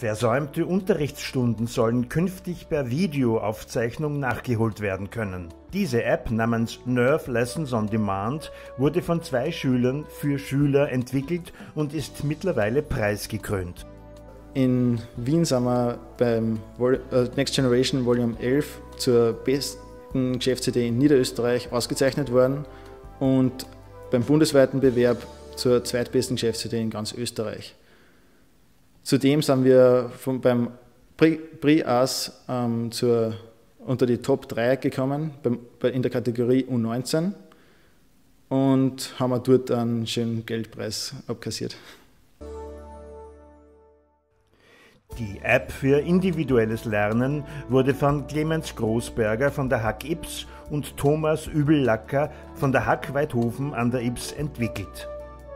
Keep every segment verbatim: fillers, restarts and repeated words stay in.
Versäumte Unterrichtsstunden sollen künftig per Videoaufzeichnung nachgeholt werden können. Diese App namens Nerve Lessons on Demand wurde von zwei Schülern für Schüler entwickelt und ist mittlerweile preisgekrönt. In Wien sind wir beim Next Generation Volume elf zur besten Geschäfts-C D in Niederösterreich ausgezeichnet worden und beim bundesweiten Bewerb zur zweitbesten Geschäfts-C D in ganz Österreich. Zudem sind wir vom, beim Prix As ähm, zur, unter die Top drei gekommen beim, bei, in der Kategorie U neunzehn und haben dort einen schönen Geldpreis abkassiert. Die App für individuelles Lernen wurde von Clemens Großberger von der H A K I B S und Thomas Übellacker von der H A K Weidhofen an der I B S entwickelt.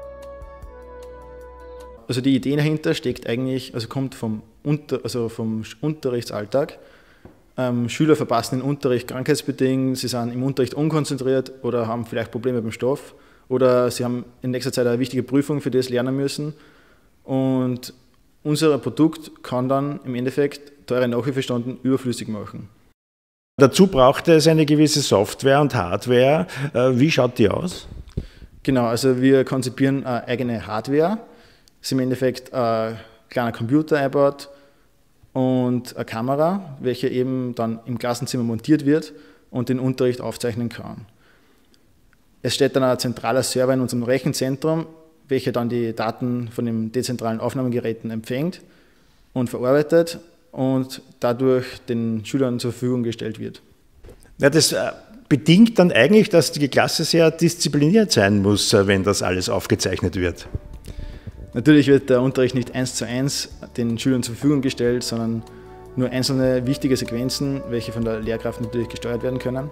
Also die Idee dahinter steckt eigentlich, also kommt vom, Unter, also vom Unterrichtsalltag. Ähm, Schüler verpassen den Unterricht krankheitsbedingt, sie sind im Unterricht unkonzentriert oder haben vielleicht Probleme beim Stoff oder sie haben in nächster Zeit eine wichtige Prüfung, für die sie lernen müssen. Und unser Produkt kann dann im Endeffekt teure Nachhilfestunden überflüssig machen. Dazu braucht es eine gewisse Software und Hardware. Wie schaut die aus? Genau, also wir konzipieren eine eigene Hardware. Es ist im Endeffekt ein kleiner Computer eingebaut und eine Kamera, welche eben dann im Klassenzimmer montiert wird und den Unterricht aufzeichnen kann. Es steht dann ein zentraler Server in unserem Rechenzentrum, welcher dann die Daten von den dezentralen Aufnahmegeräten empfängt und verarbeitet und dadurch den Schülern zur Verfügung gestellt wird. Ja, das bedingt dann eigentlich, dass die Klasse sehr diszipliniert sein muss, wenn das alles aufgezeichnet wird. Natürlich wird der Unterricht nicht eins zu eins den Schülern zur Verfügung gestellt, sondern nur einzelne wichtige Sequenzen, welche von der Lehrkraft natürlich gesteuert werden können.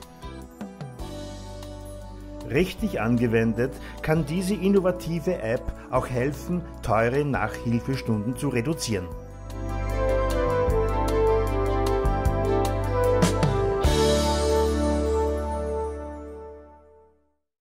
Richtig angewendet kann diese innovative App auch helfen, teure Nachhilfestunden zu reduzieren.